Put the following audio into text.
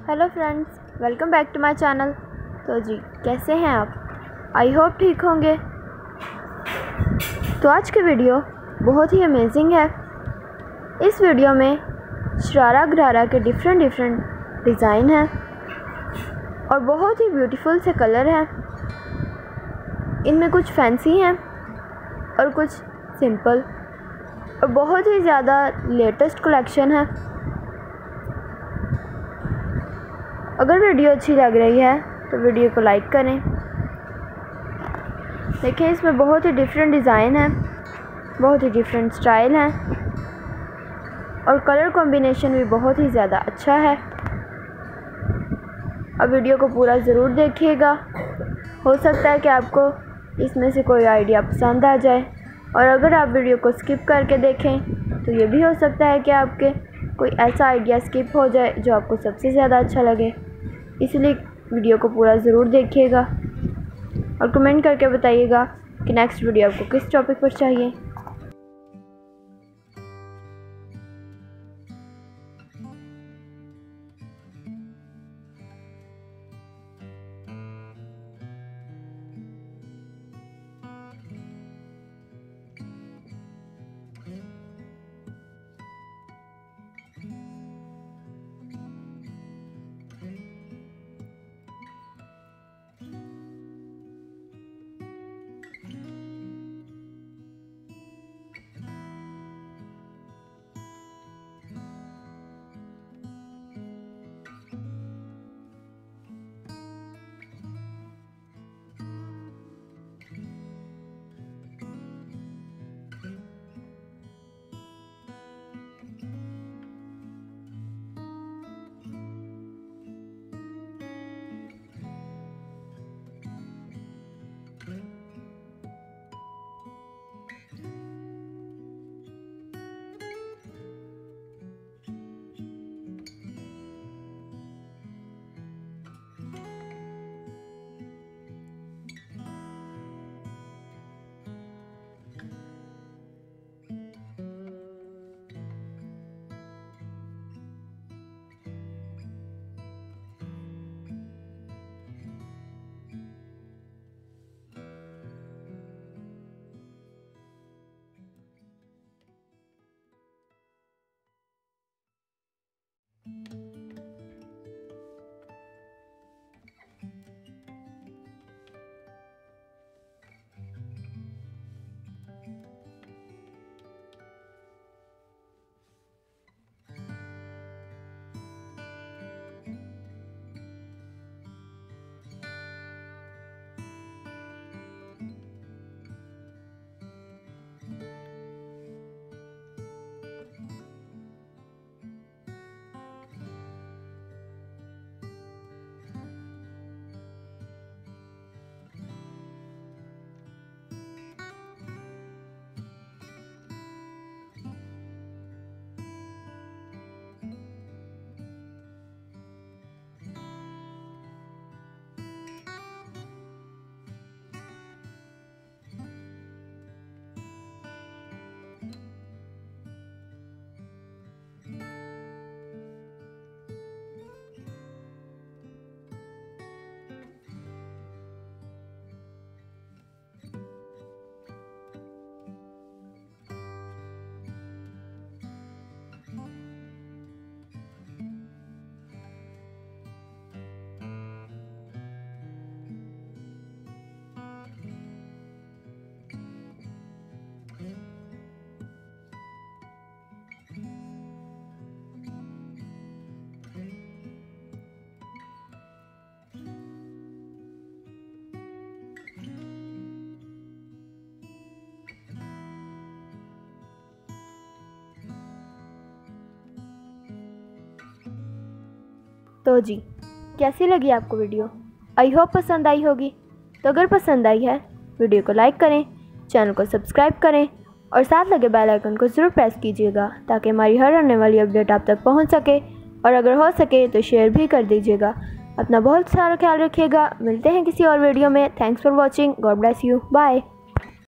Hello friends, welcome back to my channel. तो जी कैसे हैं आप? आई होप ठीक होंगे। तो आज की वीडियो बहुत ही अमेजिंग है। इस वीडियो में शरारा गरारा के डिफरेंट डिज़ाइन हैं और बहुत ही ब्यूटीफुल से कलर हैं। इनमें कुछ फैंसी हैं और कुछ सिंपल और बहुत ही ज़्यादा लेटेस्ट कलेक्शन है। अगर वीडियो अच्छी लग रही है तो वीडियो को लाइक करें। देखिए, इसमें बहुत ही डिफरेंट डिज़ाइन है, बहुत ही डिफरेंट स्टाइल हैं और कलर कॉम्बिनेशन भी बहुत ही ज़्यादा अच्छा है। अब वीडियो को पूरा ज़रूर देखिएगा। हो सकता है कि आपको इसमें से कोई आइडिया पसंद आ जाए, और अगर आप वीडियो को स्किप करके देखें तो ये भी हो सकता है कि आपके कोई ऐसा आइडिया स्किप हो जाए जो आपको सबसे ज़्यादा अच्छा लगे। इसलिए वीडियो को पूरा ज़रूर देखिएगा और कमेंट करके बताइएगा कि नेक्स्ट वीडियो आपको किस टॉपिक पर चाहिए। तो जी कैसी लगी आपको वीडियो? आई होप पसंद आई होगी। तो अगर पसंद आई है वीडियो को लाइक करें, चैनल को सब्सक्राइब करें और साथ लगे बेल आइकन को ज़रूर प्रेस कीजिएगा ताकि हमारी हर आने वाली अपडेट आप तक पहुंच सके, और अगर हो सके तो शेयर भी कर दीजिएगा। अपना बहुत सारा ख्याल रखिएगा। मिलते हैं किसी और वीडियो में। Thanks for watching. God bless you. Bye.